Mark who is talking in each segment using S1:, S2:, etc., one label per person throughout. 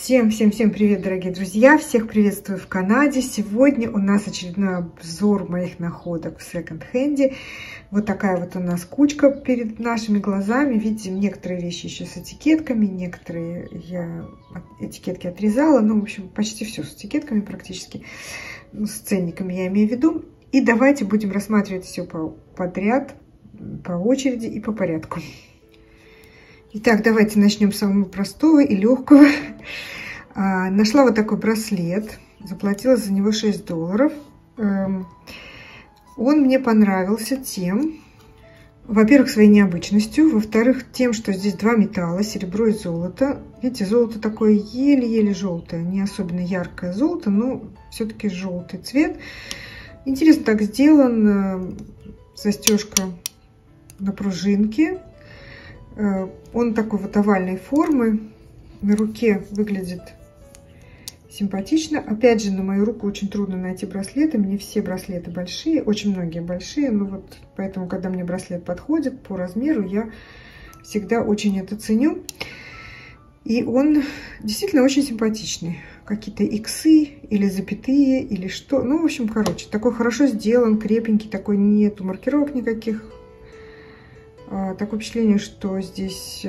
S1: Всем привет, дорогие друзья! Всех приветствую в Канаде. Сегодня у нас очередной обзор моих находок в секонд-хенде. Вот такая вот у нас кучка перед нашими глазами. Видите, некоторые вещи еще с этикетками, некоторые я этикетки отрезала. Ну, в общем, почти все с этикетками практически. Ну, с ценниками я имею в виду. И давайте будем рассматривать все подряд, по очереди и по порядку. Итак, давайте начнем с самого простого и легкого. Нашла вот такой браслет, заплатила за него $6. Он мне понравился тем, во-первых, своей необычностью, во-вторых, тем, что здесь два металла, серебро и золото. Видите, золото такое еле-еле желтое, не особенно яркое золото, но все-таки желтый цвет. Интересно так сделан, застежка на пружинке. Он такой вот овальной формы, на руке выглядит симпатично. Опять же, на мою руку очень трудно найти браслеты, мне все браслеты большие, очень многие большие, но вот поэтому, когда мне браслет подходит по размеру, я всегда очень это ценю. И он действительно очень симпатичный. Какие-то иксы или запятые, или что. Ну, в общем, короче, такой хорошо сделан, крепенький, такой, нету маркировок никаких. Такое впечатление, что здесь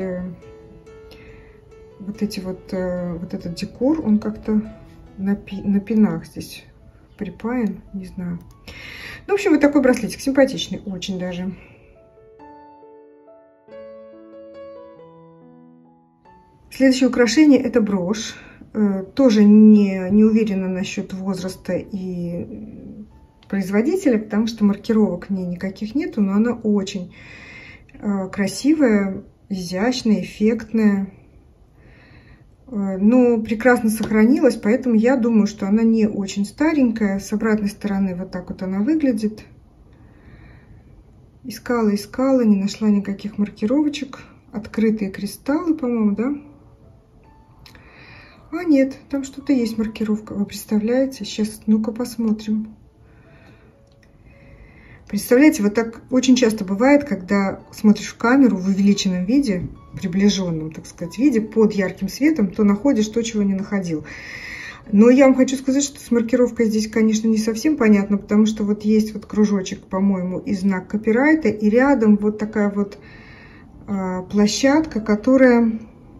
S1: вот этот декор, он как-то на пинах здесь припаян, не знаю. Ну, в общем, вот такой браслетик, симпатичный, очень даже. Следующее украшение — это брошь. Тоже не уверена насчет возраста и производителя, потому что маркировок к ней никаких нету, но она очень красивая, изящная, эффектная, но прекрасно сохранилась, поэтому я думаю, что она не очень старенькая. С обратной стороны вот так вот она выглядит. Искала, не нашла никаких маркировочек. Открытые кристаллы, по-моему, да? А нет, там что-то есть маркировка, вы представляете? Сейчас, ну-ка посмотрим. Представляете, вот так очень часто бывает, когда смотришь в камеру в увеличенном виде, приближенном, так сказать, виде, под ярким светом, то находишь то, чего не находил. Но я вам хочу сказать, что с маркировкой здесь, конечно, не совсем понятно, потому что вот есть вот кружочек, по-моему, и знак копирайта, и рядом вот такая вот площадка, которая...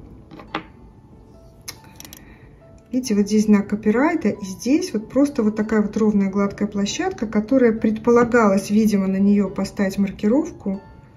S1: Видите, вот здесь знак копирайта, и здесь вот просто вот такая вот ровная гладкая площадка, которая предполагалась, видимо, на нее поставить маркировку,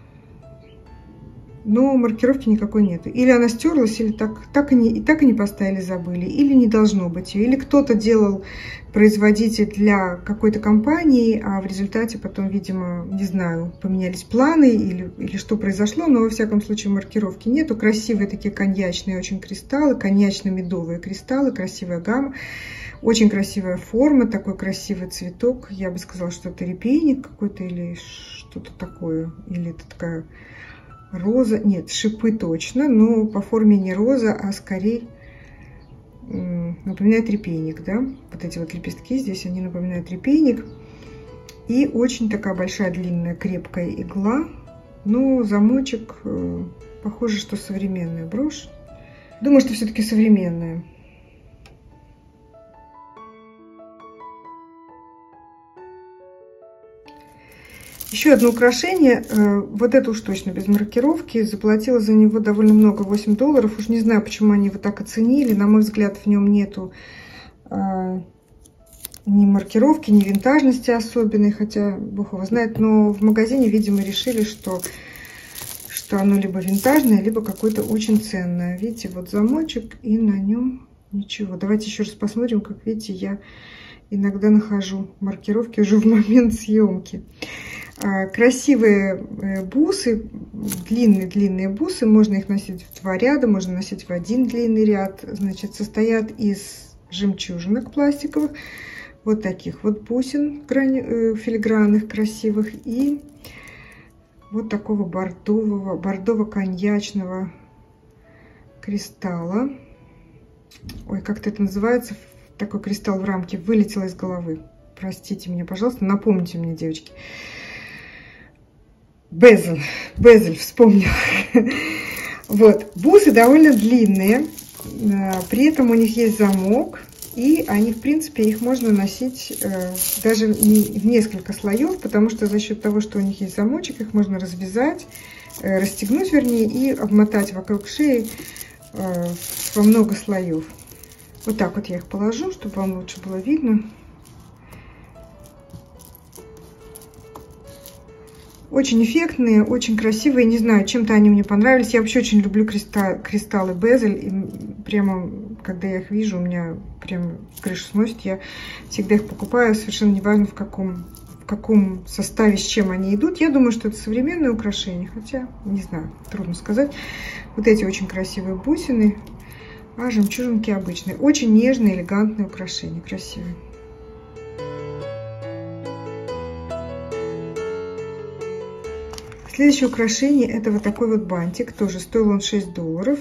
S1: но маркировки никакой нету. Или она стерлась, или так и не поставили, забыли, или не должно быть ее, или кто-то делал, производитель, для какой-то компании, а в результате потом, видимо, не знаю, поменялись планы или что произошло, но во всяком случае маркировки нету. Красивые такие коньячные очень кристаллы, коньячно-медовые кристаллы, красивая гамма, очень красивая форма, такой красивый цветок. Я бы сказала, что это репейник какой-то или что-то такое, или это такая роза, нет, шипы точно, но по форме не роза, а скорее напоминает репейник, да, вот эти вот лепестки здесь, они напоминают репейник, и очень такая большая длинная крепкая игла, но замочек, похоже, что современная брошь, думаю, что все-таки современная. Еще одно украшение, вот это уж точно без маркировки, заплатила за него довольно много, $8. Уж не знаю, почему они его так оценили. На мой взгляд, в нем нету ни маркировки, ни винтажности особенной, хотя бог его знает. Но в магазине, видимо, решили, что оно либо винтажное, либо какое-то очень ценное. Видите, вот замочек, и на нем ничего. Давайте еще раз посмотрим, как видите, я иногда нахожу маркировки уже в момент съемки. Красивые бусы, длинные бусы, можно их носить в два ряда, можно носить в один длинный ряд. Значит, состоят из жемчужинок пластиковых, вот таких вот бусин филигранных, красивых, и вот такого бордово-коньячного кристалла. Ой, как-то это называется, такой кристалл в рамке, вылетело из головы. Простите меня, пожалуйста, напомните мне, девочки. Безель, вспомнила. Вот, бусы довольно длинные, При этом у них есть замок, и они, в принципе, их можно носить даже в несколько слоев, потому что за счет того, что у них есть замочек, их можно развязать, расстегнуть, вернее, и обмотать вокруг шеи во много слоев. Вот так вот я их положу, чтобы вам лучше было видно. Очень эффектные, очень красивые. Не знаю, чем-то они мне понравились. Я вообще очень люблю кристаллы Безель. И прямо, когда я их вижу, у меня прям крышу сносит. Я всегда их покупаю, совершенно неважно в каком составе, с чем они идут. Я думаю, что это современные украшения. Хотя, не знаю, трудно сказать. Вот эти очень красивые бусины. А жемчужинки обычные. Очень нежные, элегантные украшения. Красивые. Следующее украшение — это вот такой вот бантик. Тоже стоил он $6.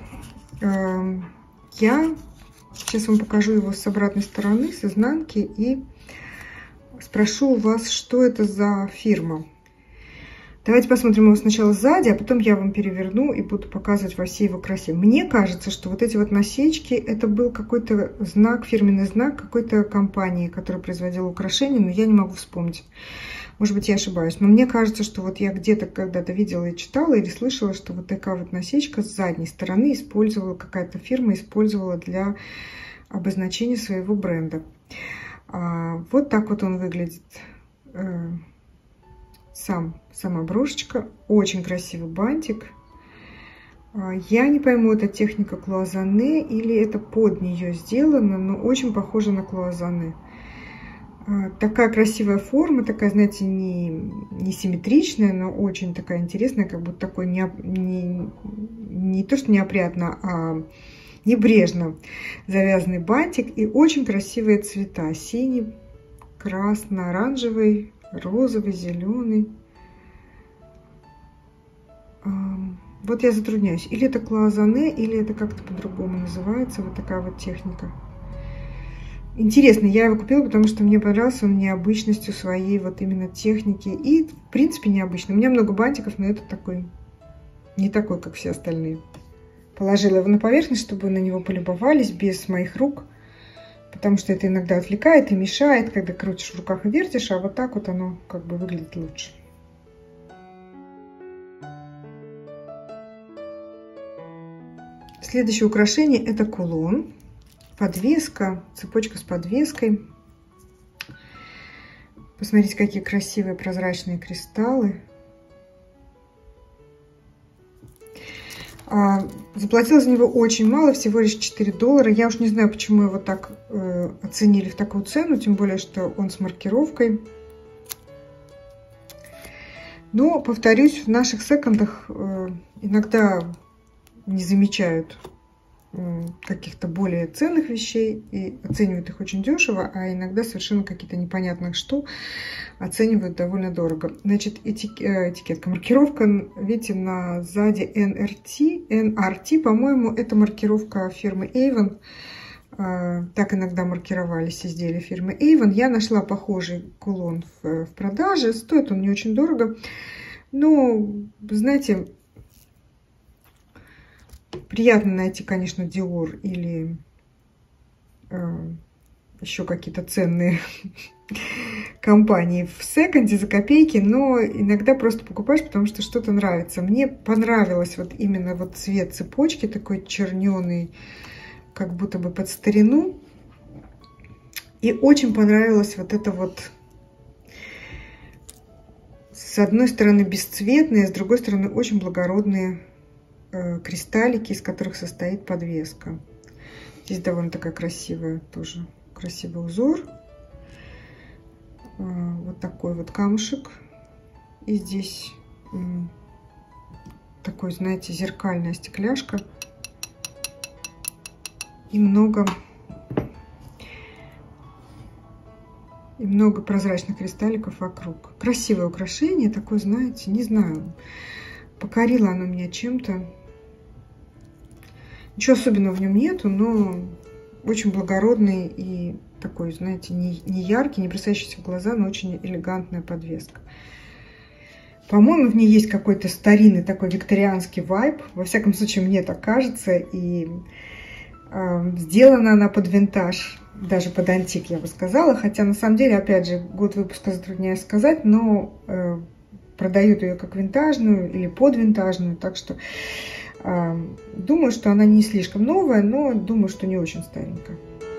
S1: Я сейчас вам покажу его с обратной стороны, с изнанки, и спрошу у вас, что это за фирма. Давайте посмотрим его сначала сзади, а потом я вам переверну и буду показывать во всей его красе. Мне кажется, что вот эти вот насечки — это был какой-то знак, фирменный знак какой-то компании, которая производила украшения, но я не могу вспомнить. Может быть, я ошибаюсь, но мне кажется, что вот я где-то когда-то видела и читала или слышала, что вот такая вот насечка с задней стороны использовала, какая-то фирма использовала для обозначения своего бренда. Вот так вот он выглядит, сама брошечка. Очень красивый бантик. Я не пойму, это техника клуазане или это под нее сделано, но очень похоже на клуазане. Такая красивая форма, такая, знаете, не симметричная, но очень такая интересная, как будто такой не то что неопрятно, а небрежно завязанный бантик. И очень красивые цвета: синий, красно-оранжевый, розовый, зеленый. Вот я затрудняюсь, или это клуазане, или это как-то по-другому называется. Вот такая вот техника. Интересно, я его купила, потому что мне понравился он необычностью своей вот именно техники. И, в принципе, необычный. У меня много бантиков, но это такой, не такой, как все остальные. Положила его на поверхность, чтобы на него полюбовались без моих рук. Потому что это иногда отвлекает и мешает, когда крутишь в руках и вертишь. А вот так вот оно как бы выглядит лучше. Следующее украшение — это кулон. Подвеска, цепочка с подвеской. Посмотрите, какие красивые прозрачные кристаллы. Заплатила за него очень мало, всего лишь $4. Я уж не знаю, почему его так оценили в такую цену, тем более, что он с маркировкой. Но, повторюсь, в наших секондах иногда не замечают каких-то более ценных вещей и оценивают их очень дешево, а иногда совершенно какие-то непонятные что оценивают довольно дорого. Значит, этикетка, маркировка, видите, на сзади NRT, по-моему, это маркировка фирмы Avon. Так иногда маркировались изделия фирмы Avon. Я нашла похожий кулон в продаже, стоит он не очень дорого, но, знаете, приятно найти, конечно, Dior или еще какие-то ценные компании в секонде за копейки, но иногда просто покупаешь, потому что что-то нравится. Мне понравилось вот именно вот цвет цепочки, такой черненый, как будто бы под старину. И очень понравилось вот это вот, с одной стороны бесцветные, с другой стороны очень благородные кристаллики, из которых состоит подвеска. Здесь довольно такая красивая, тоже красивый узор. Вот такой вот камушек. И здесь такой, знаете, зеркальная стекляшка. И много прозрачных кристалликов вокруг. Красивое украшение, такое, знаете, не знаю, покорило оно меня чем-то. Ничего особенного в нем нету, но очень благородный и такой, знаете, не яркий, не бросающийся в глаза, но очень элегантная подвеска. По-моему, в ней есть какой-то старинный такой викторианский вайб. Во всяком случае, мне так кажется. И Сделана она под винтаж, даже под антик, я бы сказала. Хотя, на самом деле, опять же, год выпуска затрудняюсь сказать, но продают ее как винтажную или под винтажную. Так что думаю, что она не слишком новая, но думаю, что не очень старенькая.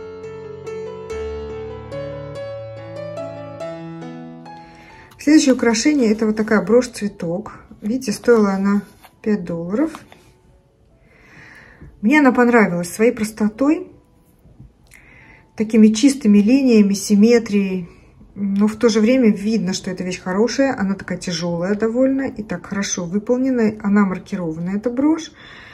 S1: Следующее украшение — это вот такая брошь-цветок. Видите, стоила она $5. Мне она понравилась своей простотой, такими чистыми линиями, симметрией. Но в то же время видно, что эта вещь хорошая. Она такая тяжелая довольно и так хорошо выполненная. Она маркированная, эта брошь.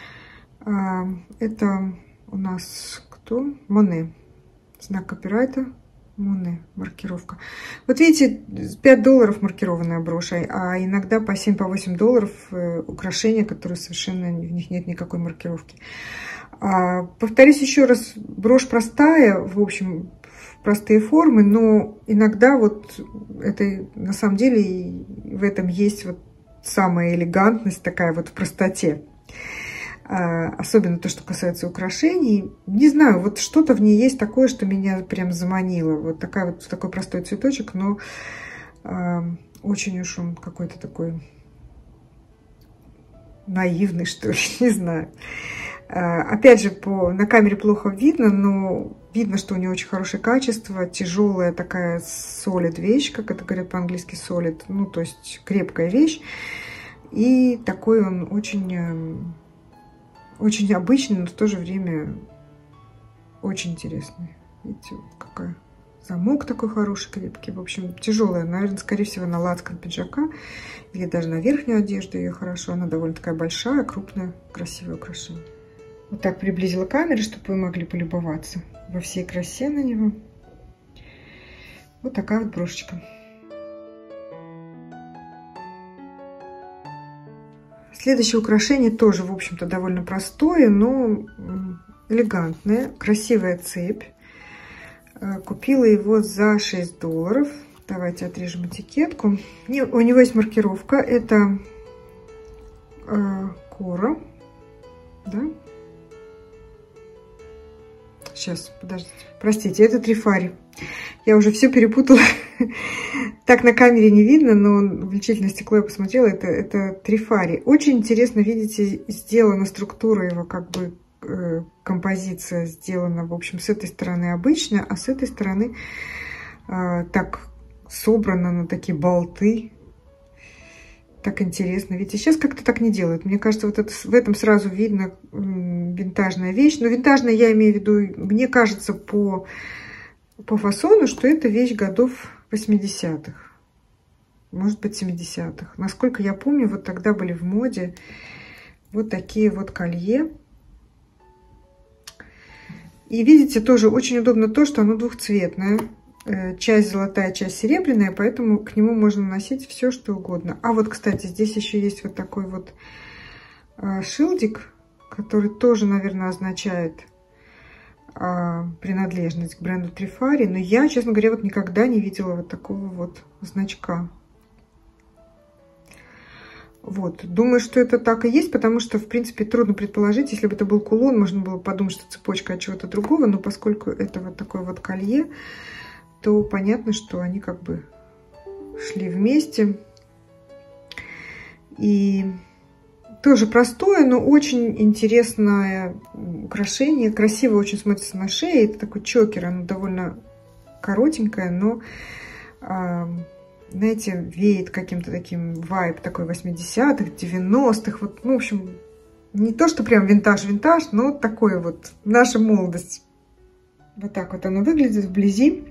S1: Это у нас кто? Моне. Знак копирайта. Моне, маркировка. Вот видите, $5 маркированная брошь, а иногда по $7–8 украшения, которые совершенно в них нет никакой маркировки. Повторюсь еще раз, брошь простая, в общем, простые формы, но иногда вот это на самом деле в этом есть вот самая элегантность такая вот в простоте. Особенно то, что касается украшений. Не знаю, вот что-то в ней есть такое, что меня прям заманило. Вот такой простой цветочек, но очень уж он какой-то такой наивный, что ли, не знаю. Опять же, на камере плохо видно, но видно, что у нее очень хорошее качество. Тяжелая такая solid вещь, как это говорят по-английски solid. Ну, то есть крепкая вещь. И такой он очень... Очень обычный, но в то же время очень интересный. Видите, какой замок такой хороший, крепкий. В общем, тяжелая. Наверное, скорее всего, на лацкан пиджака. Или даже на верхнюю одежду ее хорошо. Она довольно такая большая, крупная, красивое украшение. Вот так приблизила камеру, чтобы вы могли полюбоваться во всей красе на него. Вот такая вот брошечка. Следующее украшение тоже, в общем-то, довольно простое, но элегантное. Красивая цепь. Купила его за $6. Давайте отрежем этикетку. У него есть маркировка. Это Кора. Да? Сейчас, подождите. Простите, это Трифари. Я уже все перепутала. Так на камере не видно, но в увеличительное стекло я посмотрела. Это Трифари. Очень интересно, видите, сделана структура его, как бы композиция сделана, в общем, с этой стороны обычно, а с этой стороны так собрано на такие болты. Так интересно. Видите, сейчас как-то так не делают. Мне кажется, вот в этом сразу видно винтажная вещь. Но винтажная я имею в виду, мне кажется, по фасону, что это вещь годов 80-х. Может быть, 70-х. Насколько я помню, вот тогда были в моде вот такие вот колье. И видите, тоже очень удобно то, что оно двухцветное. Часть золотая, часть серебряная, поэтому к нему можно носить все, что угодно. А вот, кстати, здесь еще есть вот такой вот шилдик, который тоже, наверное, означает принадлежность к бренду Трифари. Но я, честно говоря, вот никогда не видела вот такого вот значка. Вот. Думаю, что это так и есть, потому что, в принципе, трудно предположить. Если бы это был кулон, можно было подумать, что цепочка от чего-то другого. Но поскольку это вот такое вот колье, то понятно, что они как бы шли вместе. И тоже простое, но очень интересное украшение. Красиво очень смотрится на шее. Это такой чокер, оно довольно коротенькое, но, знаете, веет каким-то таким вайб такой 80-х, 90-х. Вот, ну, в общем, не то, что прям винтаж-винтаж, но такое вот наша молодость. Вот так вот оно выглядит вблизи.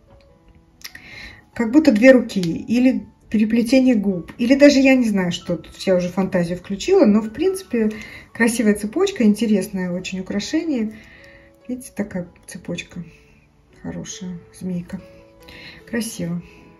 S1: Как будто две руки, или переплетение губ, или даже я не знаю, что тут я уже фантазию включила, но в принципе красивая цепочка, интересное очень украшение. Видите, такая цепочка хорошая, змейка. Красиво.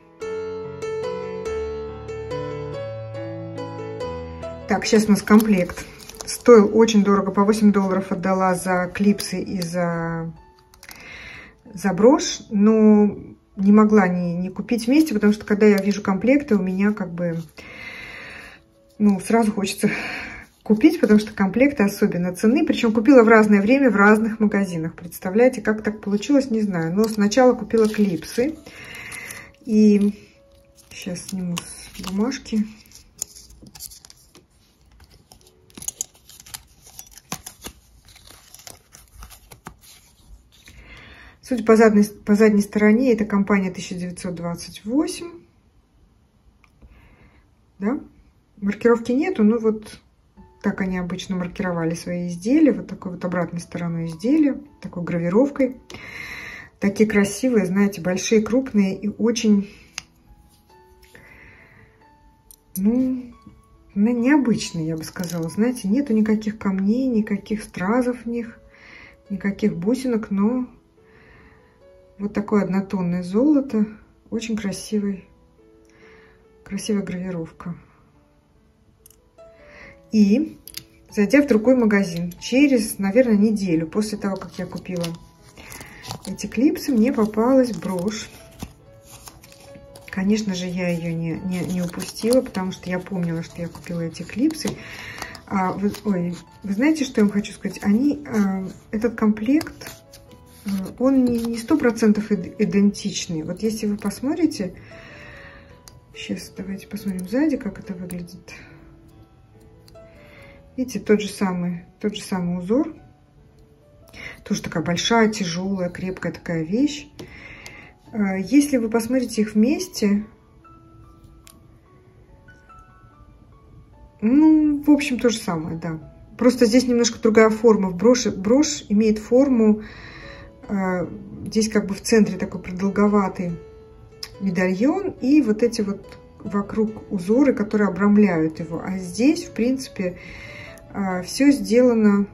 S1: Так, сейчас у нас комплект. Стоил очень дорого, по $8 отдала за клипсы и за брошь, но не могла не купить вместе, потому что когда я вижу комплекты, у меня как бы, ну, сразу хочется купить, потому что комплекты особенно ценны. Причем купила в разное время в разных магазинах. Представляете, как так получилось, не знаю. Но сначала купила клипсы. И сейчас сниму с бумажки. Судя по задней стороне, это компания 1928. Да? Маркировки нету, но вот так они обычно маркировали свои изделия. Вот такой вот обратной стороной изделия, такой гравировкой. Такие красивые, знаете, большие, крупные и очень, ну, необычные, я бы сказала. Знаете, нету никаких камней, никаких стразов в них, никаких бусинок, но вот такое однотонное золото, очень красивая гравировка. И зайдя в другой магазин, через, наверное, неделю после того, как я купила эти клипсы, мне попалась брошь. Конечно же, я ее не упустила, потому что я помнила, что я купила эти клипсы. Вы знаете, что я вам хочу сказать? Этот комплект, он не 100% идентичный. Вот если вы посмотрите, сейчас давайте посмотрим сзади, как это выглядит. Видите, тот же самый узор. Тоже такая большая, тяжелая, крепкая такая вещь. Если вы посмотрите их вместе, ну, в общем, то же самое, да. Просто здесь немножко другая форма. Брошь имеет форму, здесь как бы в центре такой продолговатый медальон и вот эти вот вокруг узоры, которые обрамляют его. А здесь, в принципе, все сделано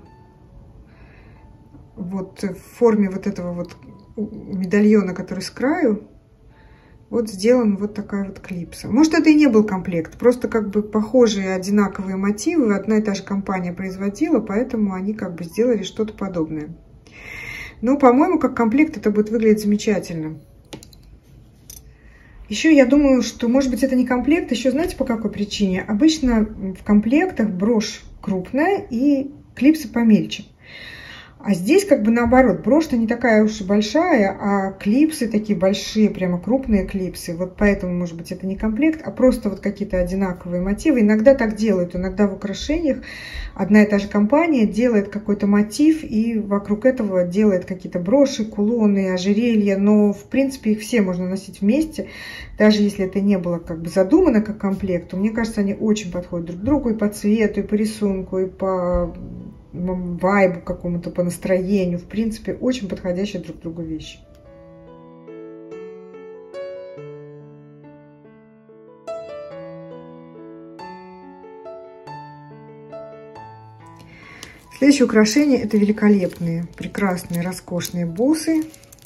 S1: вот в форме вот этого вот медальона, который с краю. Вот сделан вот такая вот клипса. Может, это и не был комплект, просто как бы похожие одинаковые мотивы. Одна и та же компания производила, поэтому они как бы сделали что-то подобное. Но, по-моему, как комплект это будет выглядеть замечательно. Еще я думаю, что, может быть, это не комплект. Еще знаете, по какой причине? Обычно в комплектах брошь крупная и клипсы помельче. А здесь как бы наоборот. Брошь-то не такая уж и большая, а клипсы такие большие, прямо крупные клипсы. Вот поэтому, может быть, это не комплект, а просто вот какие-то одинаковые мотивы. Иногда так делают. Иногда в украшениях одна и та же компания делает какой-то мотив и вокруг этого делает какие-то броши, кулоны, ожерелья. Но, в принципе, их все можно носить вместе. Даже если это не было как бы задумано как комплект, то, мне кажется, они очень подходят друг к другу и по цвету, и по рисунку, и по вайбу какому-то, по настроению. В принципе, очень подходящие друг к другу вещи. Следующее украшение — это великолепные, прекрасные, роскошные бусы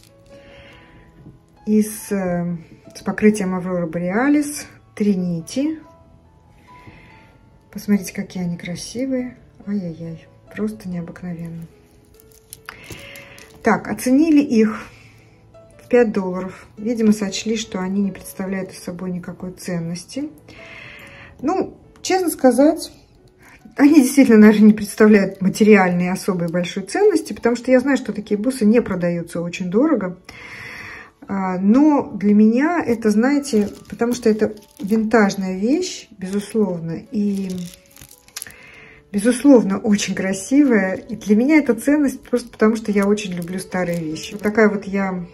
S1: с покрытием Аврора Бореалис. 3 нити. Посмотрите, какие они красивые. Ай-яй-яй. Просто необыкновенно. Так, оценили их в $5. Видимо, сочли, что они не представляют собой никакой ценности. Ну, честно сказать, они действительно, наверное, не представляют материальной особой большой ценности, потому что я знаю, что такие бусы не продаются очень дорого. Но для меня это, знаете, потому что это винтажная вещь, безусловно, и безусловно, очень красивая. И для меня это ценность просто потому, что я очень люблю старые вещи. Вот такая вот я,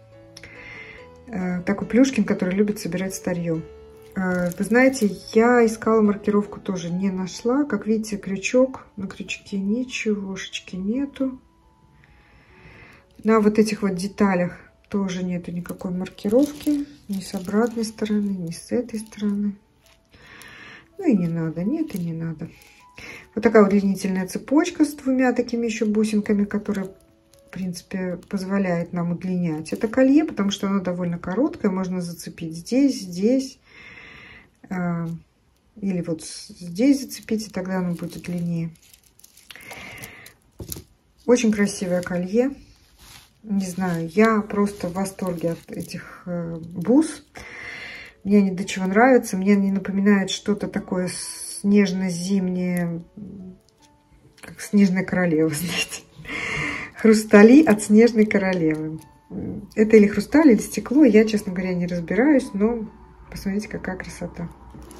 S1: такой Плюшкин, который любит собирать старье. Вы знаете, я искала маркировку, тоже не нашла. Как видите, крючок. На крючке ничегошечки нету. На вот этих вот деталях тоже нету никакой маркировки. Ни с обратной стороны, ни с этой стороны. Ну и не надо, нет и не надо. Вот такая вот длиннительная цепочка с 2 такими еще бусинками, которая, в принципе, позволяет нам удлинять это колье, потому что оно довольно короткое. Можно зацепить здесь, или вот здесь зацепить, и тогда оно будет длиннее. Очень красивое колье. Не знаю, я просто в восторге от этих бус. Мне они до чего нравятся. Мне они напоминают что-то такое снежно-зимнее, как снежная королева, знаете. Хрустали от снежной королевы. Это или хрусталь, или стекло, я, честно говоря, не разбираюсь, но посмотрите, какая красота.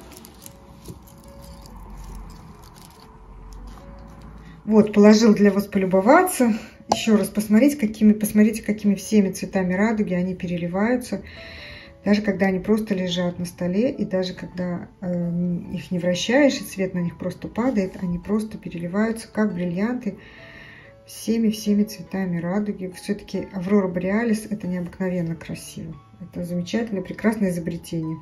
S1: Вот, положил для вас полюбоваться. Еще раз посмотреть, посмотрите, какими всеми цветами радуги они переливаются. Даже когда они просто лежат на столе, и даже когда их не вращаешь, и цвет на них просто падает, они просто переливаются, как бриллианты, всеми цветами радуги. Все-таки Аврора Бореалис — это необыкновенно красиво. Это замечательное, прекрасное изобретение.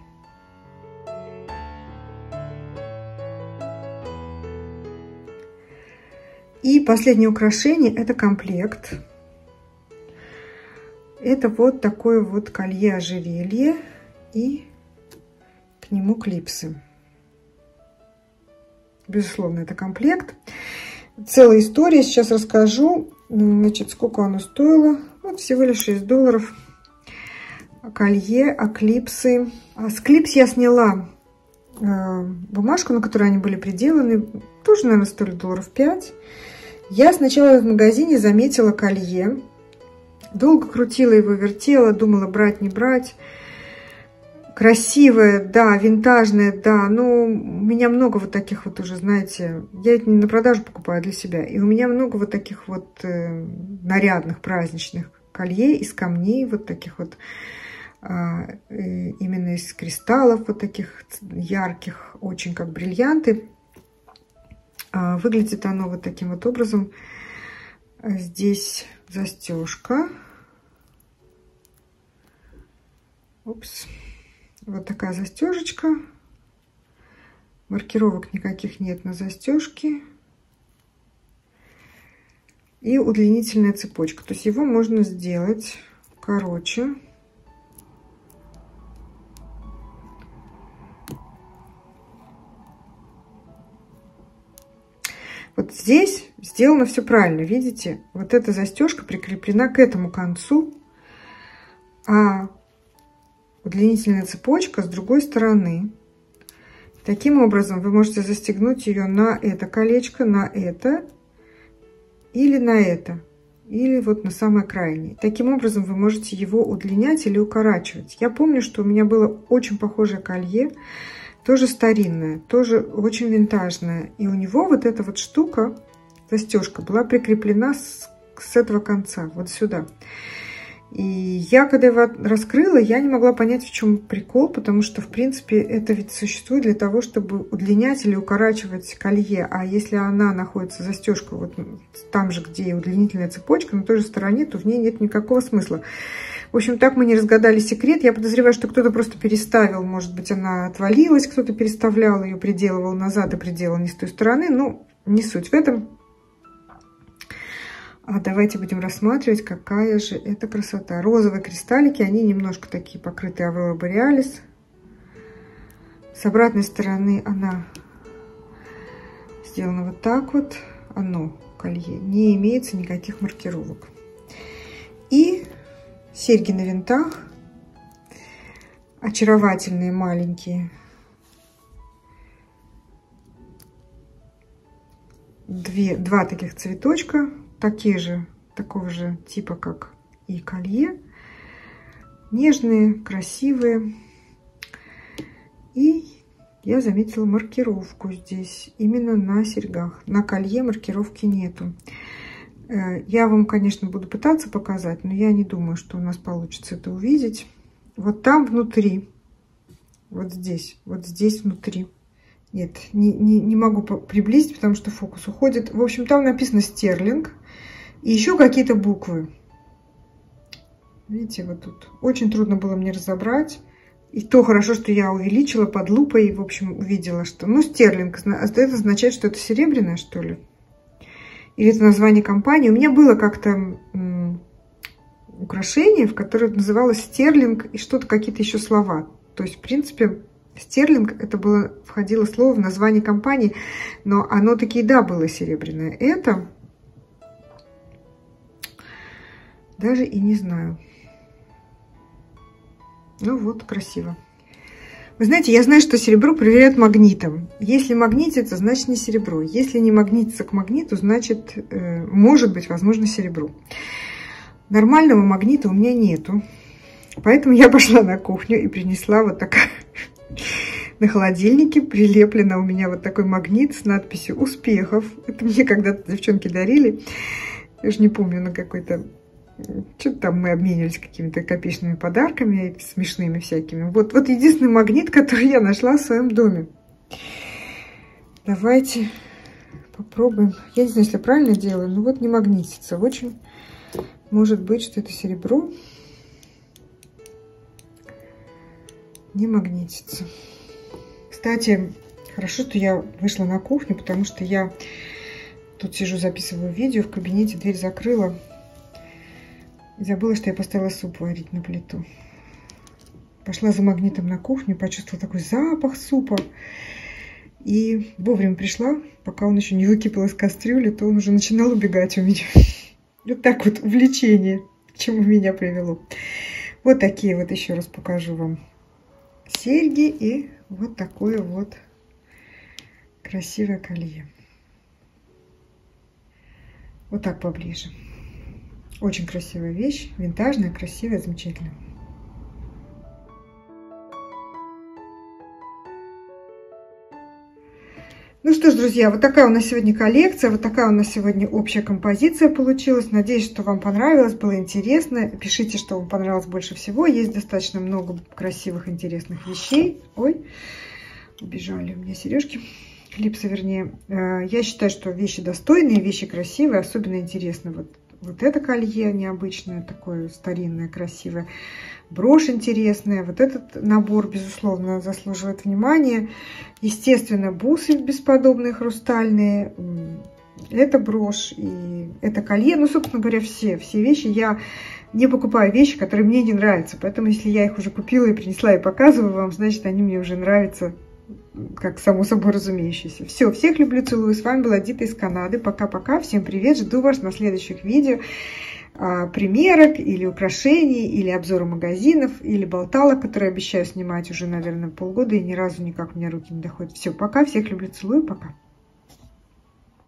S1: И последнее украшение — это комплект. Это вот такое вот колье-ожерелье и к нему клипсы. Безусловно, это комплект. Целая история, сейчас расскажу. Значит, сколько оно стоило? Вот всего лишь $6. Колье, а клипсы. С клипс я сняла бумажку, на которой они были приделаны. Тоже, наверное, стоили $5. Я сначала в магазине заметила колье. Долго крутила его, вертела, думала, брать, не брать. Красивое, да, винтажное, да. Но у меня много вот таких вот уже, знаете, я это не на продажу покупаю, а для себя. И у меня много вот таких вот нарядных, праздничных колье из камней, вот таких вот, именно из кристаллов, вот таких ярких, очень как бриллианты. Выглядит оно вот таким вот образом. Здесь застежка. Упс. Вот такая застежечка. Маркировок никаких нет на застежке. И удлинительная цепочка. То есть его можно сделать короче. Вот здесь сделано все правильно. Видите, вот эта застежка прикреплена к этому концу, а удлинительная цепочка с другой стороны. Таким образом вы можете застегнуть ее на это колечко, на это или на это, или вот на самое крайнее. Таким образом вы можете его удлинять или укорачивать. Я помню, что у меня было очень похожее колье, тоже старинная, тоже очень винтажная. И у него вот эта вот штука, застежка, была прикреплена с этого конца, вот сюда. И я, когда его раскрыла, я не могла понять, в чем прикол, потому что, в принципе, это ведь существует для того, чтобы удлинять или укорачивать колье. А если она находится, застежка, вот там же, где и удлинительная цепочка, на той же стороне, то в ней нет никакого смысла. В общем, так мы не разгадали секрет. Я подозреваю, что кто-то просто переставил, может быть, она отвалилась, кто-то переставлял ее, приделывал назад и приделал не с той стороны. Ну, не суть в этом. А давайте будем рассматривать, какая же это красота. Розовые кристаллики, они немножко такие покрытые Авророй Бореалис. С обратной стороны она сделана вот так вот. Оно, колье, не имеется никаких маркировок. И серьги на винтах. Очаровательные, маленькие. Два таких цветочка. Такие же, такого же типа, как и колье. Нежные, красивые. И я заметила маркировку здесь, именно на серьгах. На колье маркировки нету. Я вам, конечно, буду пытаться показать, но я не думаю, что у нас получится это увидеть. Вот там внутри, вот здесь внутри. Нет, не могу приблизить, потому что фокус уходит. В общем, там написано стерлинг. И еще какие-то буквы. Видите, вот тут. Очень трудно было мне разобрать. И то хорошо, что я увеличила под лупой. И, в общем, увидела, что... Ну, стерлинг. Это означает, что это серебряное, что ли? Или это название компании. У меня было как-то украшение, в которое называлось стерлинг. И что-то, какие-то еще слова. То есть, в принципе... Стерлинг, это входило слово в название компании, но оно таки, да, было серебряное. Это даже и не знаю. Ну вот, красиво. Вы знаете, я знаю, что серебро проверяют магнитом. Если магнитится, значит не серебро. Если не магнитится к магниту, значит, может быть, возможно, серебро. Нормального магнита у меня нету. Поэтому я пошла на кухню и принесла вот такая... На холодильнике прилеплено у меня вот такой магнит с надписью «Успехов». Это мне когда-то девчонки дарили. Я же не помню, на какой-то... Что-то там мы обменивались какими-то копеечными подарками, смешными всякими. Вот единственный магнит, который я нашла в своем доме. Давайте попробуем. Я не знаю, если я правильно делаю, но вот не магнитится. Очень может быть, что это серебро. Не магнитится. Кстати, хорошо, что я вышла на кухню, потому что я тут сижу, записываю видео в кабинете, дверь закрыла. И забыла, что я поставила суп варить на плиту. Пошла за магнитом на кухню, почувствовала такой запах супа. И вовремя пришла, пока он еще не выкипел из кастрюли, то он уже начинал убегать у меня. Вот так вот увлечение, к чему меня привело. Вот такие вот, еще раз покажу вам, серьги и вот такое вот красивое колье. Вот так поближе. Очень красивая вещь, винтажная, красивая, замечательная. Ну что ж, друзья, вот такая у нас сегодня коллекция, вот такая у нас сегодня общая композиция получилась. Надеюсь, что вам понравилось, было интересно. Пишите, что вам понравилось больше всего. Есть достаточно много красивых, интересных вещей. Ой, убежали у меня сережки. Клипсы, вернее. Я считаю, что вещи достойные, вещи красивые, особенно интересно. Вот это колье необычное, такое старинное, красивое. Брошь интересная. Вот этот набор, безусловно, заслуживает внимания. Естественно, бусы бесподобные, хрустальные. Это брошь и это колье. Ну, собственно говоря, все вещи. Я не покупаю вещи, которые мне не нравятся. Поэтому, если я их уже купила и принесла и показываю вам, значит, они мне уже нравятся, как само собой разумеющееся. Все, всех люблю, целую. С вами была Дита из Канады. Пока-пока. Всем привет. Жду вас на следующих видео. Примерок или украшений, или обзора магазинов, или болталок, которые обещаю снимать уже, наверное, полгода, и ни разу никак у меня руки не доходят. Все, пока. Всех люблю, целую. Пока.